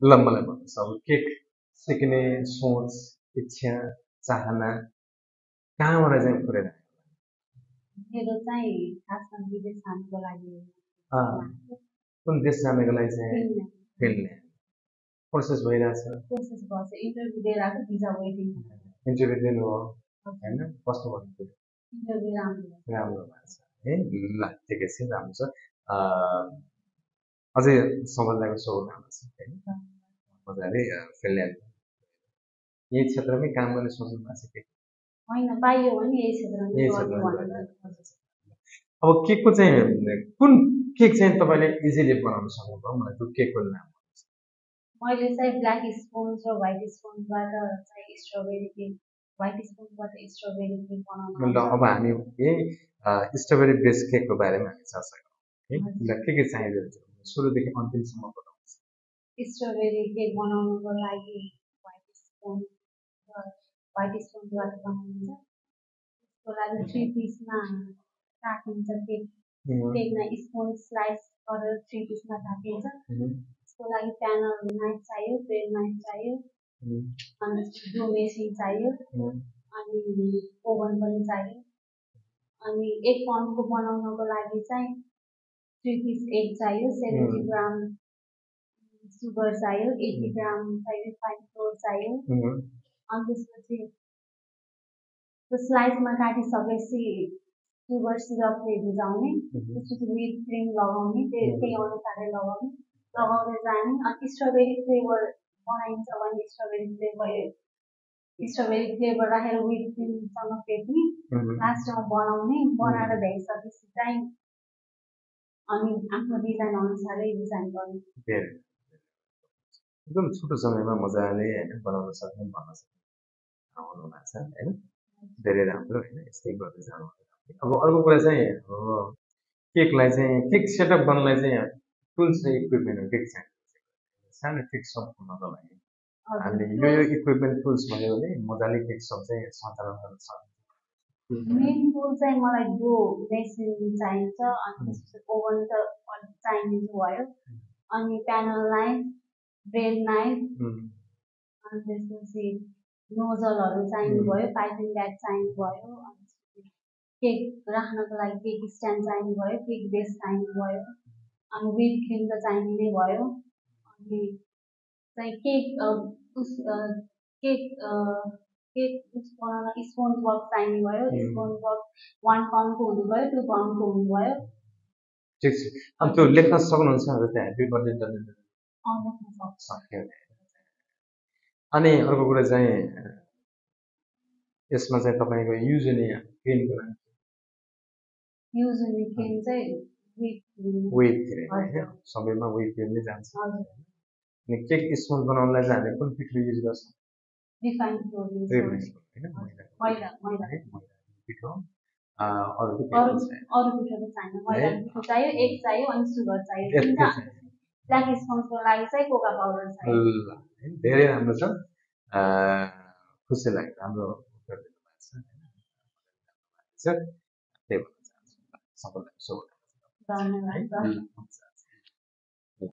ल मलाई भन्नुहोस् अब केक सिक्ने सोच इच्छा चाहना कहाँबाट चाहिँ फुरेर मेरो चाहिँ खासमा विदेश जानुको लागि कुन देश जानको लागि चाहिँ फिनल्यान्ड प्रोसेस भइरहेछ प्रोसेस भएछ इन्टरभ्यू दिएर आएको भिजा वेटिङ इन्टरभ्यू दिनुभयो होइन कस्तो भन्नुभयो इन्टरभ्यू राम्रो भएको छ है ल ठिकै छ राम्रो छ अझै सबैजनाको शुभकामना छ होइन मजाले फिनल्यान्ड यही क्षेत्रमै काम गर्ने सोच्नु भएको छ के होइन पाइयो भने यही क्षेत्रमा अब केकको चाहिँ कुन केक चाहिँ तपाईँले इजिली बनाउन सक्नुभयो मलाई त्यो केकको नाम मैले चाहिँ ब्ल्याक स्पोन्ज र व्हाइट स्पोन्जबाट चाहिँ स्ट्रबेरी केक व्हाइट स्पोन्जबाट स्ट्रबेरी केक बनाउनु ल अब हामी यही स्ट्रबेरी बेस केकको बारेमा हामी चर्चा गरौँ है के चाहिँदो सुरुदेखि अन्तिमसम्म बताउनुहोस् स्ट्रबेरी केक बनाउनुको लागि व्हाइट स्पोन्जबाट बनाइन्छ त्यसको लागि 3 पिसमा काटिन्छ केकमा स्पोन्ज स्लाइस गरेर 3 पिसमा काटिन्छ त्यसको लागि प्यानर नाइफ चाहियो ब्रेड नाइफ चाहियो अनि डो मेसिन चाहियो अनि ओभन पनि चाहियो अनि 1 पाउन्डको बनाउनको लागि चाहिँ 3 पिस एग चाहियो 70 ग्राम सुगर चाहियो 80 ग्राम रिफाइन्ड फ्लोर चाहियो अनि त्यसपछि त्यो स्लाइसमा काटिसकेपछि सुगर सिरपले भिजाउने त्यसपछि व्हिप क्रिम लगाउने त्यही अनुसारले लगाउँदै जाने अनि स्ट्रबेरी फ्लेभर बनाइन्छ भने स्ट्रबेरी फ्लेभर राखेर व्हिप क्रिमसँग फेट्ने लास्टमा बनाएर भ्याइसकेपछि चाहिँ अनि आफ्नो डिजाइन अनुसारले डिजाइन गर्ने एकदम छोटो समयमा मजाले होइन बनाउन सक्ने भन्न सक्ने आउनु भएको छ होइन धेरै राम्रो होइन यस्तै गर्दै जानु अब अर्को कुरा चाहिँ केकलाई चाहिँ केक सेटअप गर्नलाई चाहिँ टुल्स र इक्विपमेन्टहरू के चाहिन्छ सानो केक सप हुनको लागि हामीले यो इक्विपमेन्ट टुल्स भन्यो भने मजाले केक सप चाहिँ सञ्चालन गर्न सक्छ मेन टुल चाहिँ मलाई डो मेसिन चाहिन्छ अनि त्यसपछि ओभन त चाहिने भयो अनि प्यानल नाइफ ब्रेड नाइफ अनि त्यसपछि नोजलहरू चाहिने भयो पाइपिङ ब्याग चाहिने भयो अनि केक राख्नको लागि केक स्ट्यान्ड चाहिने भयो केक बेस चाहिने भयो अनि व्हिप क्रिम त चाहिने नै भयो अनि चाहिँ केक बनाउन स्पोन्ज वर्क चाहिने भयो स्पोन्ज वर्क 1 पाउन्डको हुनु भयो 2 पाउन्डको हुनु भयो ठिक छ अनि त्यो लेख्न सक्नुहुन्छ त्यहाँ ह्याप्पी बर्थडे लेख्न सक्यो अनि अर्को कुरा चाहिँ यसमा चाहिँ तपाईँको युजली क्रिमको लागि युजली क्रिम चाहिँ व्हिप क्रिम होइन सबैमा व्हिप क्रिम नै जान्छ अनि केक स्पोन्ज बनाउनलाई चाहिँ हामीले कुन पिठो युज गर्छौँ रिफाइन्ड फ्लोर पिठो अरू पिठो त चाहिएन मैदा पिठो चाहियो एग चाहियो अनि सुगर चाहियो ब्ल्याक स्पोन्जको लागि चाहिँ कोका पाउडर चाहियो धेरै राम्रो छ खुसी लाग्यो राम्रो उत्तर दिनुभएको छ त्यही भन्न चाहन्छु सबैलाई शुभकामना धन्यवाद